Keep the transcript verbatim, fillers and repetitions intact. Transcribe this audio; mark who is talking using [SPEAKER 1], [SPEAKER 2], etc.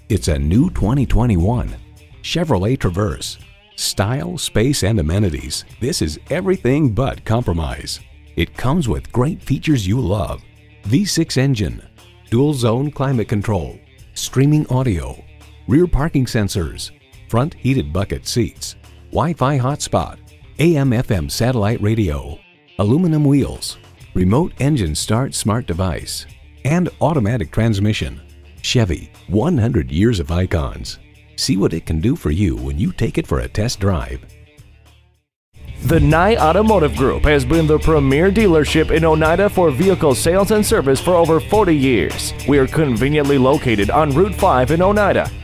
[SPEAKER 1] It's a new twenty twenty-one Chevrolet Traverse. Style, space, and amenities. This is everything but compromise. It comes with great features you love. V six engine, dual zone climate control, streaming audio, rear parking sensors, front heated bucket seats, Wi-Fi hotspot, A M F M satellite radio, aluminum wheels, remote engine start smart device, and automatic transmission. Chevy, one hundred years of icons. See what it can do for you when you take it for a test drive.
[SPEAKER 2] The Nye Automotive Group has been the premier dealership in Oneida for vehicle sales and service for over forty years. We are conveniently located on Route five in Oneida.